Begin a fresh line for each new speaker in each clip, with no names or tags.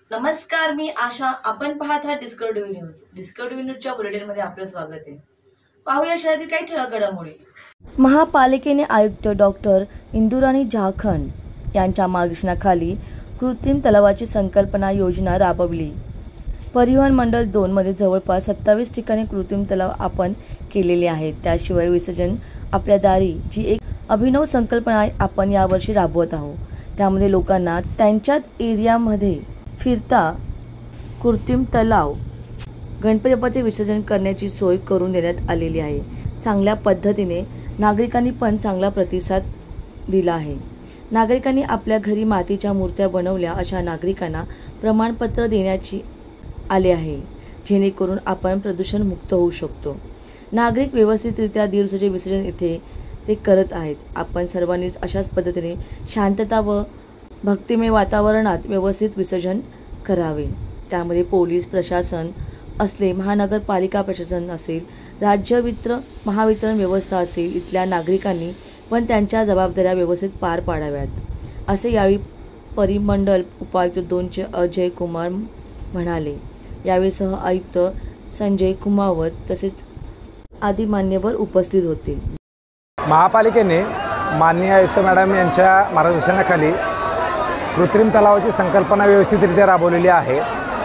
नमस्कार, मी आशा. आपण पाहत आहात डिस्कवरी न्यूज. डिस्कवरी न्यूजच्या बुलेटिनमध्ये आपलं स्वागत आहे. पाहूया शहरातील काही ठळक घडामोडी.
महापालिकेने आयुक्त डॉक्टर इंदुराणी झारखंड यांच्या मार्गदर्शनाखाली कृत्रिम तलावाची संकल्पना योजना राबवली. परिवहन मंडळ 2 मध्ये जवळपास 27 ठिकाणी कृत्रिम तलाव आपण केलेले आहेत. त्याशिवाय विसर्जन आपल्या दारी जी एक अभिनव संकल्पना आपण यावर्षी राबवत आहोत. त्यामध्ये लोकांना त्यांच्याच एरियामध्ये फिरता कृत्रिम तलाव गणपती बाप्पाचे विसर्जन करण्याची सोय करून देण्यात आलेली आहे. चांगल्या पद्धतीने नागरिकांनी पण चांगला प्रतिसाद दिला आहे. नागरिकांनी आपल्या घरी मातीच्या मूर्त्या बनवल्या अशा नागरिकांना प्रमाणपत्र देण्याची आले आहे, जेणेकरून आपण प्रदूषण मुक्त होऊ शकतो. नागरिक व्यवस्थितरित्या 1.5 दिवसाचे विसर्जन इथे ते करत आहेत. आपण सर्वांनीच अशाच पद्धतीने शांतता व भक्तिमय वातावरणात व्यवस्थित विसर्जन करावे. त्यामध्ये पोलीस प्रशासन असले, महानगरपालिका प्रशासन असेल, राज्य महावितरण व्यवस्था असेल, इथल्या नागरिकांनी पण त्यांच्या जबाबदाऱ्या व्यवस्थित पार पाडाव्यात, असे यावेळी परिमंडल उपायुक्त 2 अजय कुमार म्हणाले. यावेळी सह आयुक्त संजय कुमावत तसेच आदी मान्यवर उपस्थित होते.
महापालिकेने माननीय आयुक्त मॅडम यांच्या मार्गदर्शनाखाली कृत्रिम तलावाची संकल्पना व्यवस्थितरित्या राबवलेली आहे.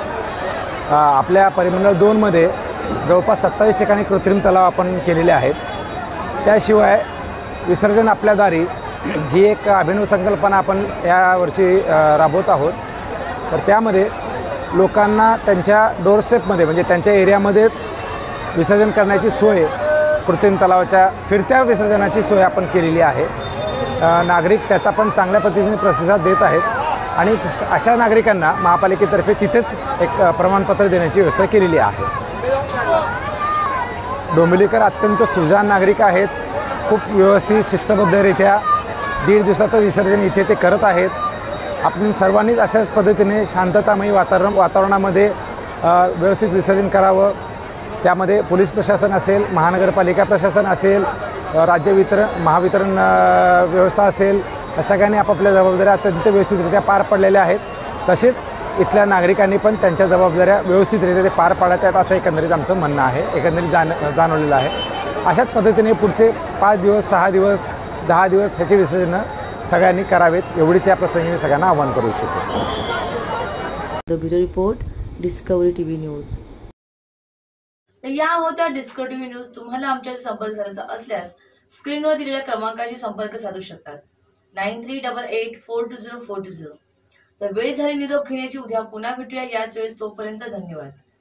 आपल्या परिमंडळ 2 मध्ये जवळपास 27 ठिकाणी कृत्रिम तलाव आपण केलेले आहेत. त्याशिवाय विसर्जन आपल्या दारी ही एक अभिनव संकल्पना आपण यावर्षी राबवत आहोत. तर त्यामध्ये लोकांना त्यांच्या डोरस्टेपमध्ये म्हणजे त्यांच्या एरियामध्येच विसर्जन करण्याची सोय, कृत्रिम तलावाच्या फिरत्या विसर्जनाची सोय आपण केलेली आहे. नागरिक त्याचा पण चांगल्या पद्धतीने प्रतिसाद देत आहेत आणि अशा नागरिकांना महापालिकेतर्फे तिथेच एक प्रमाणपत्र देण्याची व्यवस्था केलेली आहे. डोंबिवलीकर अत्यंत सुजाण नागरिक आहेत. खूप व्यवस्थित शिस्तबद्धरित्या 1.5 दिवसाचं विसर्जन इथे ते करत आहेत. आपण सर्वांनीच अशाच पद्धतीने शांततामयी वातावरणामध्ये व्यवस्थित विसर्जन करावं. त्यामध्ये पोलीस प्रशासन असेल, महानगरपालिका प्रशासन असेल, महावितरण व्यवस्था असेल, सगळ्यांनी आपापल्या जबाबदाऱ्या अत्यंत व्यवस्थितरित्या पार पडलेल्या आहेत. तसेच इथल्या नागरिकांनी पण त्यांच्या जबाबदाऱ्या व्यवस्थितरित्या ते पार पाडत आहेत असं एकंदरीत आमचं म्हणणं आहे, एकंदरीत जाणवलेलं आहे. अशाच पद्धतीने पुढचे 5 दिवस, 6 दिवस, 10 दिवस ह्याचे विसर्जन सगळ्यांनी करावेत, एवढीच या प्रसंगी मी सगळ्यांना आवाहन करू इच्छितो.
The bureau report, discovery TV news.
या होत्या डिस्कवरी न्यूज. तुम्हाला आमच्याशी संपर्क साधायचा असल्यास स्क्रीनवर दिलेल्या क्रमांकाशी संपर्क साधू शकतात. 9388420420. तर वेळ झाली निरोप घेण्याची. उद्या पुन्हा भेटूया याच वेळेस. तोपर्यंत धन्यवाद.